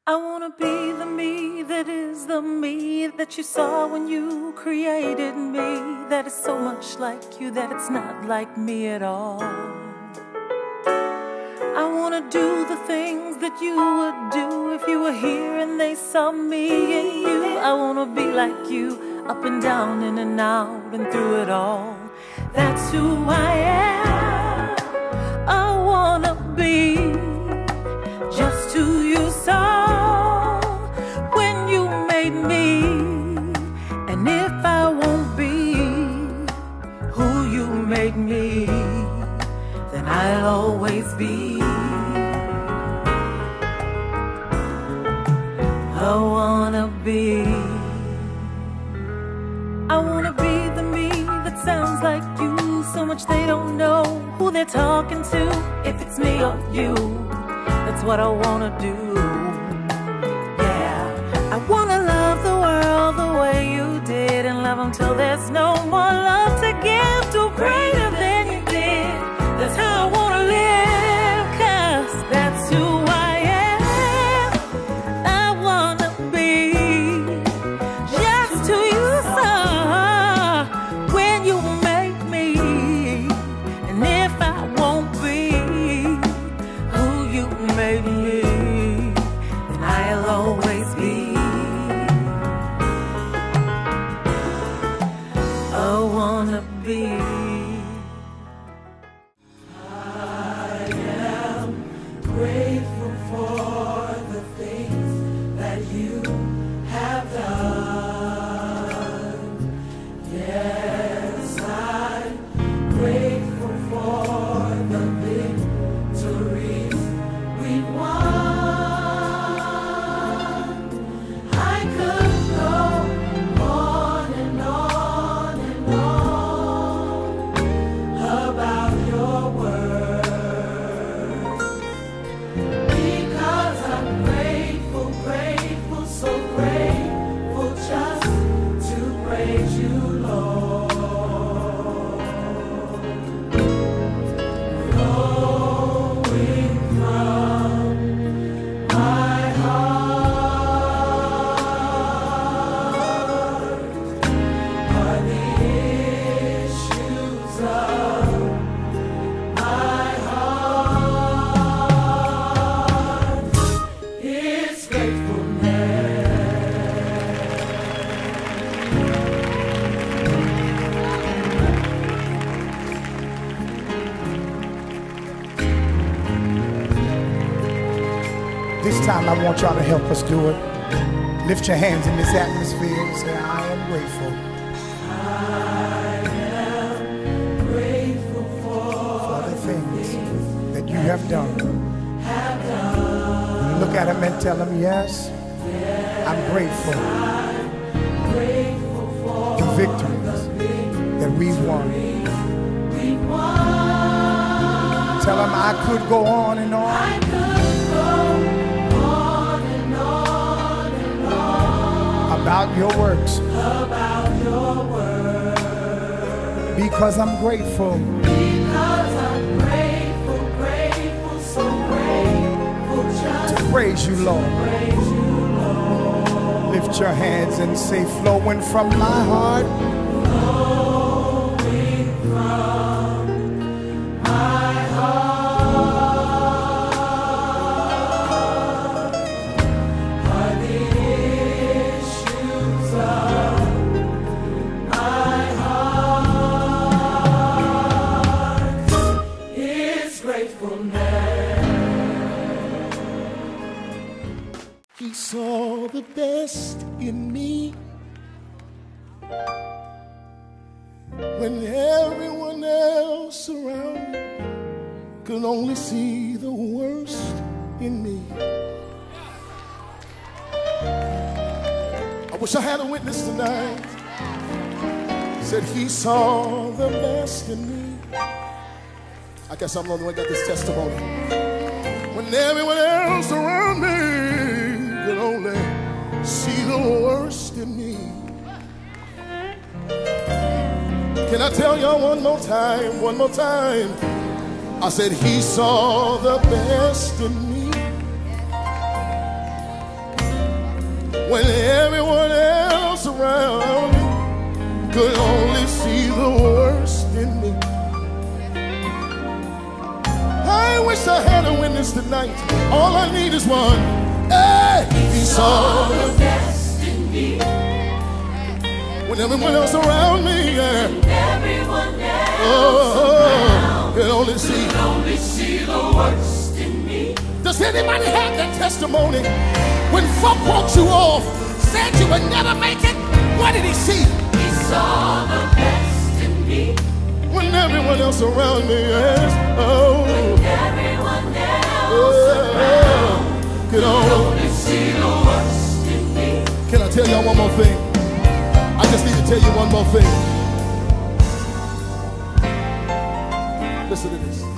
I wanna be the me that is the me that you saw when you created me, that is so much like you that it's not like me at all. I wanna do the things that you would do if you were here and they saw me and you. I wanna be like you, up and down, in and out, and through it all. That's who I am. I wanna be just who you saw when you made me. And if I won't be who you made me, then I'll always be. I wanna be the me that sounds like you, so much they don't know who they're talking to. If it's me or you, that's what I wanna do. Yeah, I wanna love the world the way you did, and love until there's no more love to give, to greater than you did. That's how I wanna live, 'cause that's who I am. I wanna be just who you saw when you made me. And if I won't be who you made me, then I'll always be. I wanna be. Grateful for the things that you have done. Yes, I'm grateful for the victories we've won. I could go on and on and on about your word. Because I'm grateful, grateful, so grateful just to praise you, Lord. Flowing from my heart are the issues of my heart. It's gratefulness. This time I want y'all to help us do it. Lift your hands in this atmosphere and say, I am grateful Grateful for the things that you have done. Look at them and tell them, yes, I'm grateful for the victories that we've won. Tell them I could go on and on about your works, because I'm grateful. Because I'm grateful, grateful, so grateful just To praise you, Lord. praise you, Lord. Lift your hands and say, flowing from my heart Flowing from my heart are the issues of my heart. It's gratefulness. He saw the best in me when everyone else around me could only see the worst in me. I wish I had a witness tonight. Said he saw the best in me. I guess I'm the only one that got this testimony. When everyone else around me could only see the worst in me. Can I tell y'all one more time, one more time? I said he saw the best in me when everyone else around me could only see the worst in me. I wish I had a witness tonight. All I need is one. Hey, he saw the best in me when everyone else around me, yeah. Everyone else around could only see the worst in me. Does anybody have that testimony? When folk walked you off, said you would never make it, what did he see? He saw the best in me. When everyone else around me is, When everyone else around could only see the worst in me. Can I tell y'all one more thing? I just need to tell you one more thing. Listen to this.